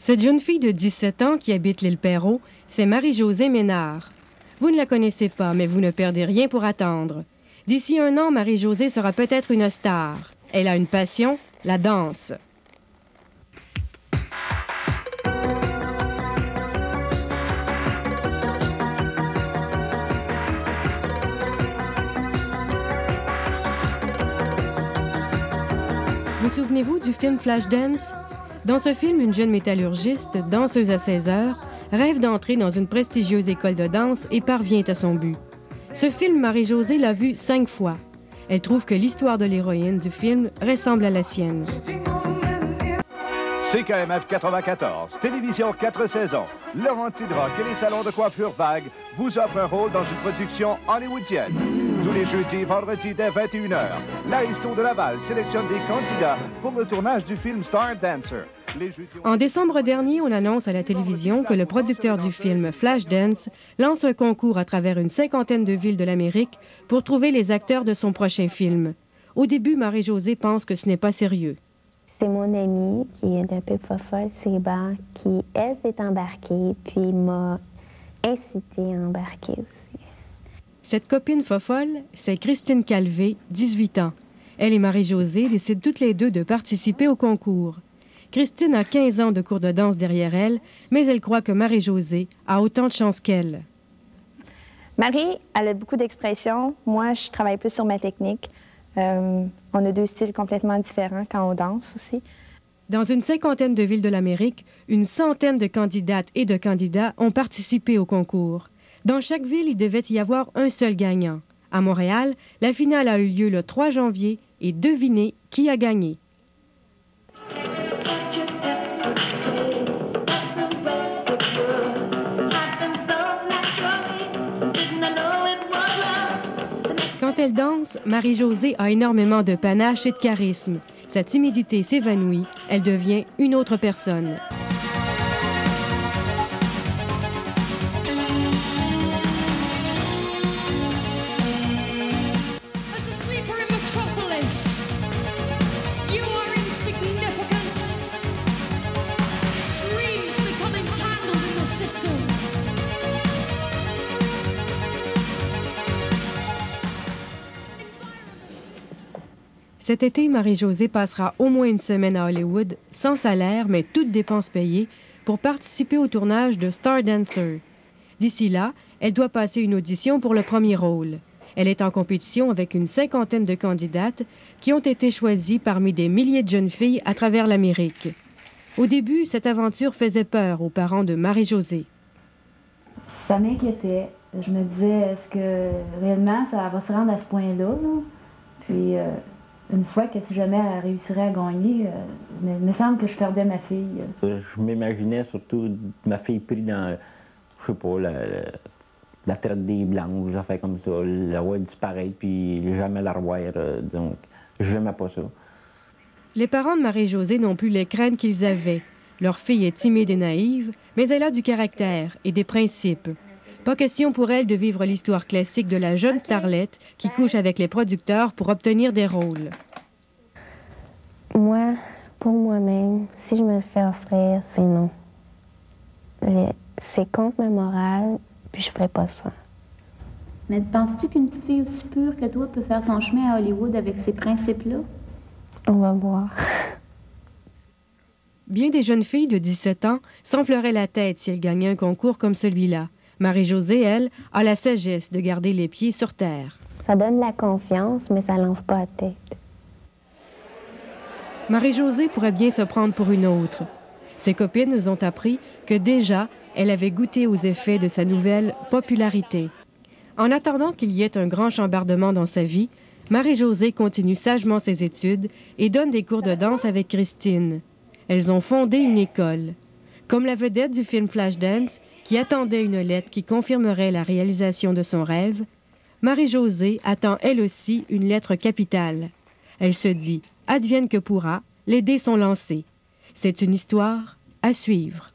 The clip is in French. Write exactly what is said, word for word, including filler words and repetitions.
Cette jeune fille de dix-sept ans qui habite l'île Perrot, c'est Marie-Josée Ménard. Vous ne la connaissez pas, mais vous ne perdez rien pour attendre. D'ici un an, Marie-Josée sera peut-être une star. Elle a une passion, la danse. Vous souvenez-vous du film Flashdance? Dans ce film, une jeune métallurgiste, danseuse à seize heures, rêve d'entrer dans une prestigieuse école de danse et parvient à son but. Ce film, Marie-Josée l'a vu cinq fois. Elle trouve que l'histoire de l'héroïne du film ressemble à la sienne. C K M F quatre-vingt-quatorze, télévision quatre saisons, Laurentide Rock et les salons de coiffure Vague vous offrent un rôle dans une production hollywoodienne. Tous les jeudis et vendredis dès vingt et une heures, l'Aristo de Laval sélectionne des candidats pour le tournage du film Star Dancer. Les jeudis... En décembre dernier, on annonce à la télévision que le producteur du film Flashdance lance un concours à travers une cinquantaine de villes de l'Amérique pour trouver les acteurs de son prochain film. Au début, Marie-Josée pense que ce n'est pas sérieux. C'est mon amie qui est un peu folle, Séban, qui, elle, s'est embarquée, puis m'a incité à embarquer aussi. Cette copine fofolle, c'est Christine Calvé, dix-huit ans. Elle et Marie-Josée décident toutes les deux de participer au concours. Christine a quinze ans de cours de danse derrière elle, mais elle croit que Marie-Josée a autant de chance qu'elle. Marie, elle a beaucoup d'expressions. Moi, je travaille plus sur ma technique. Euh, on a deux styles complètement différents quand on danse aussi. Dans une cinquantaine de villes de l'Amérique, une centaine de candidates et de candidats ont participé au concours. Dans chaque ville, il devait y avoir un seul gagnant. À Montréal, la finale a eu lieu le trois janvier et devinez qui a gagné. Quand elle danse, Marie-Josée a énormément de panache et de charisme. Sa timidité s'évanouit, elle devient une autre personne. Cet été, Marie-Josée passera au moins une semaine à Hollywood, sans salaire, mais toutes dépenses payées, pour participer au tournage de Star Dancer. D'ici là, elle doit passer une audition pour le premier rôle. Elle est en compétition avec une cinquantaine de candidates qui ont été choisies parmi des milliers de jeunes filles à travers l'Amérique. Au début, cette aventure faisait peur aux parents de Marie-Josée. Ça m'inquiétait. Je me disais, est-ce que réellement ça va se rendre à ce point-là? Là? Puis... Euh... Une fois que si jamais elle réussirait à gagner, euh, il me semble que je perdais ma fille. Je m'imaginais surtout ma fille prise dans, je sais pas, la, la, la traite des Blancs, des affaires comme ça, la voir disparaître, puis jamais la revoir. Euh, donc, j'aimais pas ça. Les parents de Marie-Josée n'ont plus les craintes qu'ils avaient. Leur fille est timide et naïve, mais elle a du caractère et des principes. Pas question pour elle de vivre l'histoire classique de la jeune starlette qui couche avec les producteurs pour obtenir des rôles. Moi, pour moi-même, si je me le fais offrir, c'est non. C'est contre ma morale, puis je ferai pas ça. Mais penses-tu qu'une petite fille aussi pure que toi peut faire son chemin à Hollywood avec ces principes-là? On va voir. Bien des jeunes filles de dix-sept ans s'enfleraient la tête si elles gagnaient un concours comme celui-là. Marie-Josée, elle, a la sagesse de garder les pieds sur terre. Ça donne la confiance, mais ça l'enfle pas la tête. Marie-Josée pourrait bien se prendre pour une autre. Ses copines nous ont appris que déjà, elle avait goûté aux effets de sa nouvelle popularité. En attendant qu'il y ait un grand chambardement dans sa vie, Marie-Josée continue sagement ses études et donne des cours de danse avec Christine. Elles ont fondé une école. Comme la vedette du film Flashdance, qui attendait une lettre qui confirmerait la réalisation de son rêve, Marie-Josée attend elle aussi une lettre capitale. Elle se dit « Advienne que pourra, les dés sont lancés ». C'est une histoire à suivre.